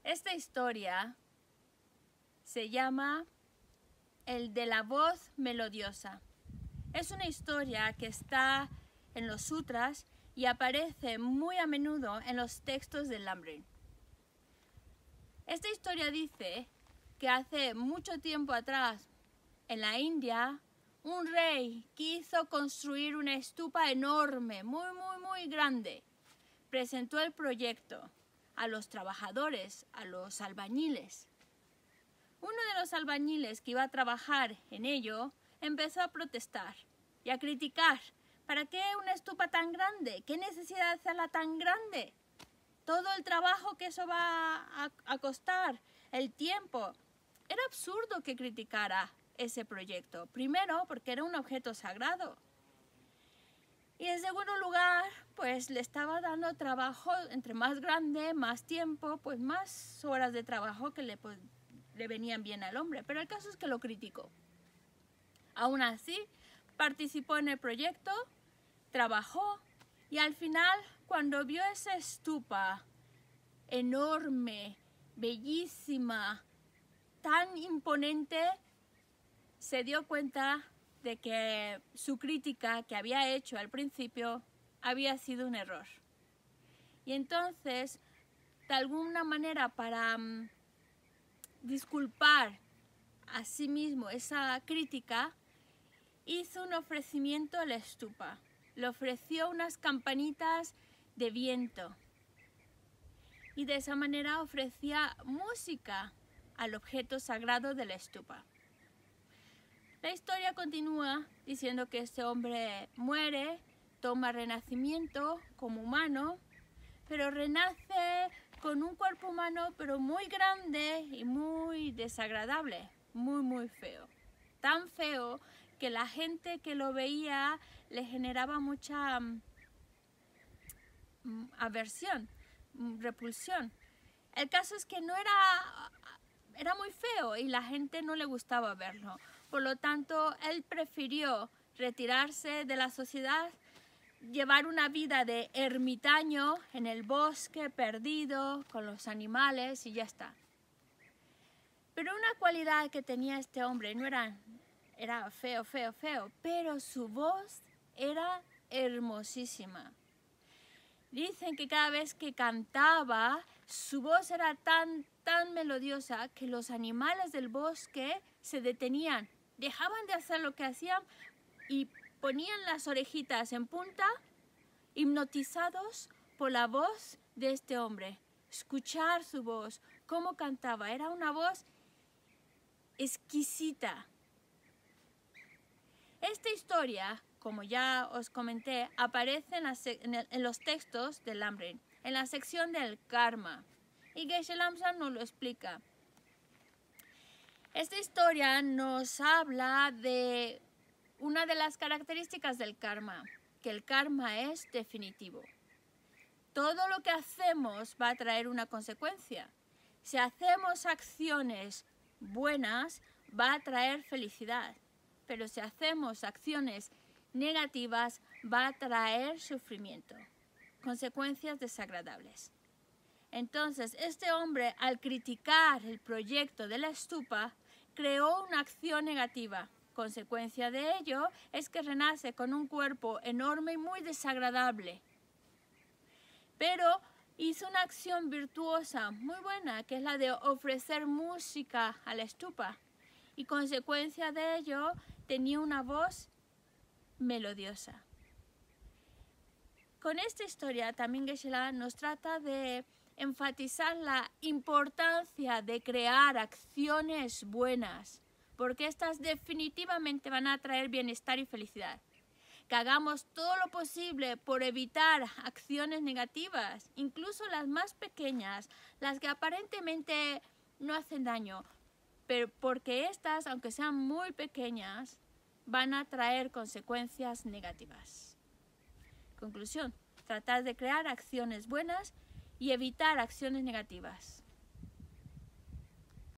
Esta historia se llama El de la voz melodiosa. Es una historia que está en los sutras y aparece muy a menudo en los textos del Lamrim. Esta historia dice que hace mucho tiempo atrás, en la India, un rey quiso construir una estupa enorme, muy grande. Presentó el proyecto a los trabajadores, a los albañiles. Uno de los albañiles que iba a trabajar en ello empezó a protestar y a criticar. ¿Para qué una estupa tan grande? ¿Qué necesidad de hacerla tan grande? Todo el trabajo que eso va a costar, el tiempo. Era absurdo que criticara ese proyecto. Primero, porque era un objeto sagrado. Y en segundo lugar, pues le estaba dando trabajo, entre más grande, más tiempo, pues más horas de trabajo que le venían bien al hombre. Pero el caso es que lo criticó. Aún así, participó en el proyecto, trabajó y al final, cuando vio esa estupa enorme, bellísima, tan imponente, se dio cuenta de que su crítica que había hecho al principio había sido un error. Y entonces, de alguna manera, para disculpar a sí mismo esa crítica, hizo un ofrecimiento a la estupa. Le ofreció unas campanitas de viento. Y de esa manera ofrecía música al objeto sagrado de la estupa. La historia continúa diciendo que este hombre muere, toma renacimiento como humano, pero renace con un cuerpo humano pero muy grande y muy desagradable, muy feo. Tan feo que la gente que lo veía le generaba mucha aversión, repulsión. El caso es que era muy feo y la gente no le gustaba verlo. Por lo tanto, él prefirió retirarse de la sociedad, llevar una vida de ermitaño en el bosque, perdido, con los animales y ya está. Pero una cualidad que tenía este hombre no era feo, pero su voz era hermosísima. Dicen que cada vez que cantaba, su voz era tan melodiosa que los animales del bosque se detenían, dejaban de hacer lo que hacían y ponían las orejitas en punta, hipnotizados por la voz de este hombre. Escuchar su voz, cómo cantaba, era una voz exquisita. Esta historia, como ya os comenté, aparece en los textos del Lamrim, en la sección del karma. Y Geshe Lamsa nos lo explica. Esta historia nos habla de una de las características del karma, que el karma es definitivo. Todo lo que hacemos va a traer una consecuencia. Si hacemos acciones buenas, va a traer felicidad. Pero si hacemos acciones negativas, va a traer sufrimiento, consecuencias desagradables. Entonces, este hombre, al criticar el proyecto de la estupa, creó una acción negativa. Consecuencia de ello es que renace con un cuerpo enorme y muy desagradable. Pero hizo una acción virtuosa muy buena, que es la de ofrecer música a la estupa. Y consecuencia de ello, tenía una voz melodiosa. Con esta historia también Geshe-la nos trata de enfatizar la importancia de crear acciones buenas, porque estas definitivamente van a traer bienestar y felicidad. Que hagamos todo lo posible por evitar acciones negativas, incluso las más pequeñas, las que aparentemente no hacen daño, pero porque estas, aunque sean muy pequeñas, van a traer consecuencias negativas. Conclusión, tratar de crear acciones buenas y evitar acciones negativas.